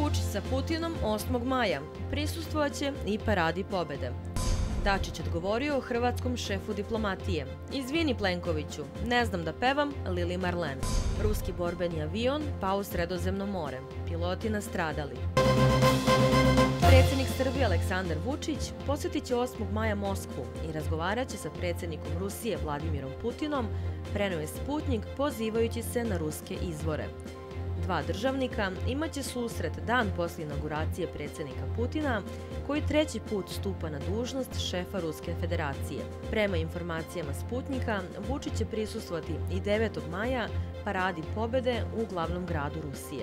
Vučić sa Putinom 8. maja. Prisustvovaće i paradi pobede. Dačić odgovorio o hrvatskom šefu diplomatije. Izvini Plenkoviću, ne znam da pevam Lili Marlen. Ruski borbeni avion pao u Sredozemno more. Piloti nastradali. Predsjednik Srbije Aleksandar Vučić posjetit će 8. maja Moskvu i razgovarat će sa predsjednikom Rusije Vladimirom Putinom, preneo je Sputnik pozivajući se na ruske izvore. Dva državnika imaće susret dan poslije inauguracije predsjednika Putina, koji treći put stupa na dužnost šefa Ruske federacije. Prema informacijama Sputnika, Vučić će prisustvovati i 9. maja paradi pobede u glavnom gradu Rusije.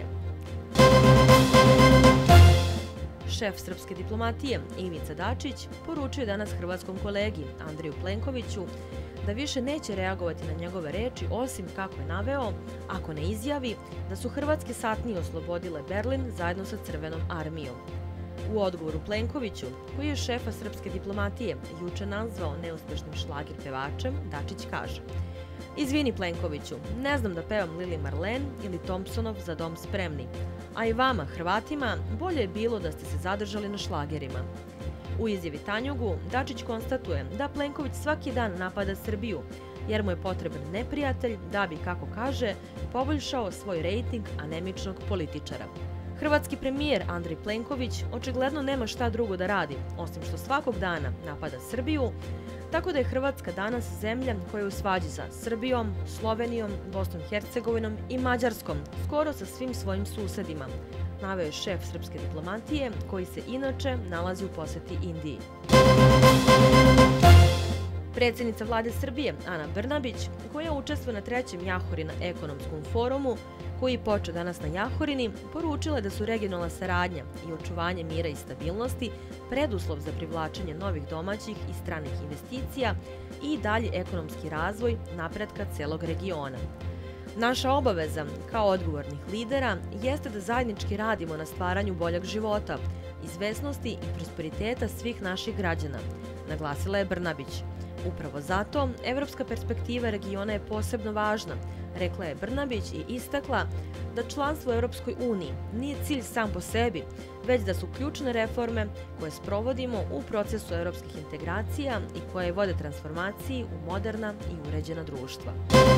Šef srpske diplomatije Ivica Dačić poručio je danas hrvatskom kolegi Andreju Plenkoviću da više neće reagovati na njegove reči, osim, kako je naveo, ako ne izjavi da su hrvatske satnije oslobodile Berlin zajedno sa Crvenom armijom. U odgovoru Plenkoviću, koji je šefa srpske diplomatije juče nazvao neuspešnim šlager pevačem, Dačić kaže: "Izvini Plenkoviću, ne znam da pevam Lili Marlen ili Thompsonov Za dom spremni, a i vama, Hrvatima, bolje je bilo da ste se zadržali na šlagerima." U izjavi Tanjugu, Dačić konstatuje da Plenković svaki dan napada Srbiju, jer mu je potreban neprijatelj da bi, kako kaže, poboljšao svoj rejting anemičnog političara. Hrvatski premijer Andrej Plenković očigledno nema šta drugo da radi, osim što svakog dana napada Srbiju, tako da je Hrvatska danas zemlja koja je u svađi sa Srbijom, Slovenijom, Bosnom i Hercegovinom i Mađarskom, skoro sa svim svojim susedima, naveo je šef srpske diplomatije, koji se inače nalazi u poseti Indiji. Predsjednica vlade Srbije, Ana Brnabić, koja učestvuje na 3. Jahorina ekonomskom forumu, koji je počeo danas na Jahorini, poručila da su regionalna saradnja i očuvanje mira i stabilnosti preduslov za privlačenje novih domaćih i stranih investicija i dalji ekonomski razvoj napretka celog regiona. Naša obaveza, kao odgovornih lidera, jeste da zajednički radimo na stvaranju boljeg života, izvesnosti i prosperiteta svih naših građana, naglasila je Brnabić. Upravo zato, evropska perspektiva regiona je posebno važna, rekla je Brnabić i istakla da članstvo u Evropskoj uniji nije cilj sam po sebi, već da su ključne reforme koje sprovodimo u procesu evropskih integracija i koje vode transformaciji u moderna i uređena društva.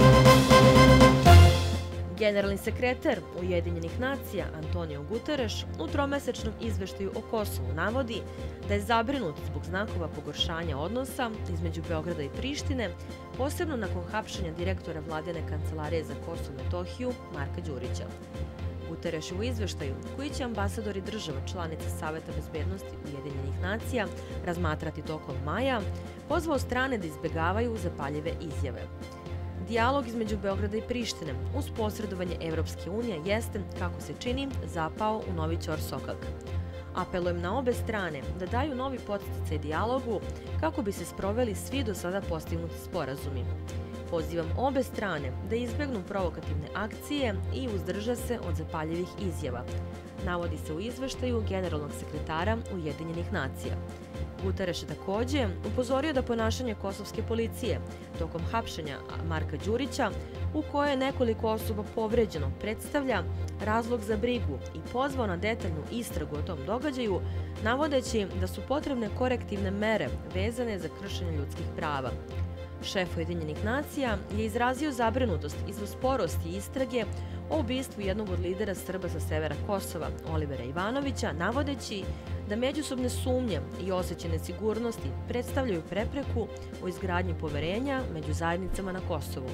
Generalni sekretar Ujedinjenih nacija Antonio Guterres u tromesečnom izveštaju o Kosovu navodi da je zabrinut zbog znakova pogoršanja odnosa između Beograda i Prištine, posebno nakon hapšenja direktora vladine kancelarije za Kosovo i Metohiju Marka Đurića. Guterres u izveštaju, koji će ambasadori država članica Saveta bezbednosti Ujedinjenih nacija razmatrati tokom maja, pozvao strane da izbegavaju zapaljive izjave. Dijalog između Beograda i Prištine uz posredovanje Evropske unije jeste, kako se čini, zapao u novi ćorsokak. Apelujem na obe strane da daju novi podsticaj dijalogu kako bi se sproveli svi do sada postignuti sporazumi. Pozivam obe strane da izbegnu provokativne akcije i uzdrže se od zapaljivih izjava, navodi se u izveštaju generalnog sekretara Ujedinjenih nacija. Guterres je takođe upozorio da ponašanje kosovske policije tokom hapšenja Marka Đurića, u kojoj je nekoliko osoba povređeno, predstavlja razlog za brigu i pozvao na detaljnu istragu o tom događaju, navodeći da su potrebne korektivne mere vezane za kršenje ljudskih prava. Šef Ujedinjenih nacija je izrazio zabrinutost izvod sporosti istrage o ubistvu jednog od lidera Srba sa severa Kosova, Olivera Ivanovića, navodeći da međusobne sumnje i osjećaj nesigurnosti predstavljaju prepreku u izgradnji poverenja među zajednicama na Kosovu.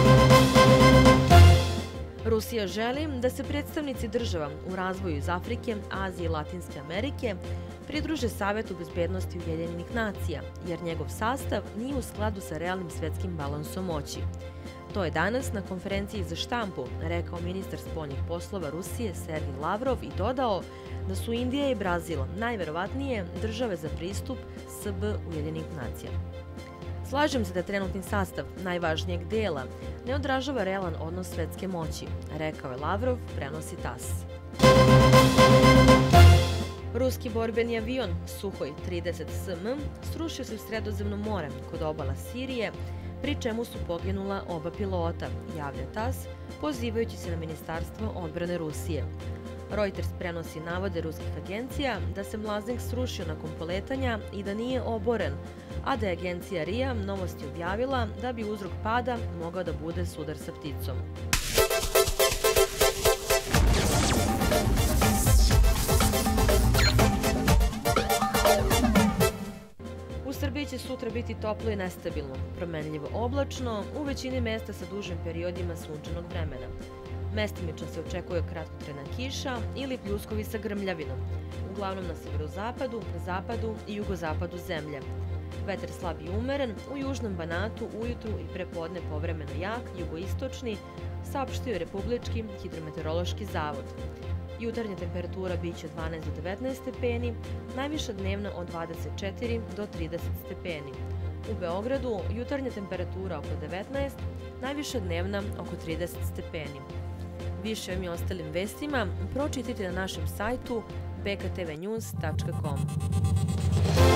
Rusija želi da se predstavnici država u razvoju iz Afrike, Azije i Latinske Amerike pridruže Savetu bezbednosti Ujedinjenih nacija, jer njegov sastav nije u skladu sa realnim svetskim balansom moći. To je danas na konferenciji za štampu rekao ministar spoljnih poslova Rusije Sergej Lavrov i dodao da su Indija i Brazil najverovatnije države za pristup SB Ujedinjenih nacija. Slažem se da trenutni sastav najvažnijeg dela ne odražava realan odnos svetske moći, rekao je Lavrov, prenosi TASS. Ruski borbeni avion Suhoj 30 SM srušio se u Sredozemno more kod obala Sirije, pri čemu su poginula oba pilota, javlja TASS, pozivajući se na Ministarstvo odbrane Rusije. Reuters prenosi navode ruskih agencija da se mlaznik srušio nakon poletanja i da nije oboren, a da je agencija RIA Novosti objavila da bi uzrok pada mogao da bude sudar sa pticom. U Srbiji će sutra biti toplo i nestabilno, promenljivo oblačno, u većini mesta sa dužim periodima sunčanog vremena. Mestimično se očekuje kratkotrajna kiša ili pljuskovi sa grmljavinom, uglavnom na severozapadu, zapadu i jugozapadu zemlje. Vetar slab i umeren, u južnom Banatu ujutru i prepodne povremeno jak, jugoistočni, saopštio je Republički hidrometeorološki zavod. Jutarnja temperatura biće od 12 do 19 stepeni, najviša dnevna od 24 do 30 stepeni. U Beogradu jutarnja temperatura oko 19, najviša dnevna oko 30 stepeni. Više o ovim i ostalim vestima pročitajte na našem sajtu bktvnews.com.